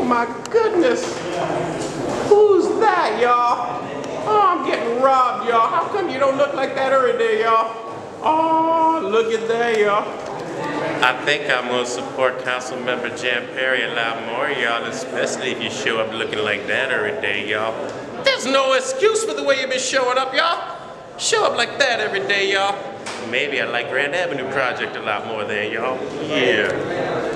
my goodness. Who's that, y'all? Oh, I'm getting robbed, y'all. How come you don't look like that every day, y'all? Oh, look at that, y'all. I think I'm gonna support Councilmember Jan Perry a lot more, y'all, especially if you show up looking like that every day, y'all. There's no excuse for the way you've been showing up, y'all. Show up like that every day, y'all. Maybe I like Grand Avenue Project a lot more there, y'all. Yeah.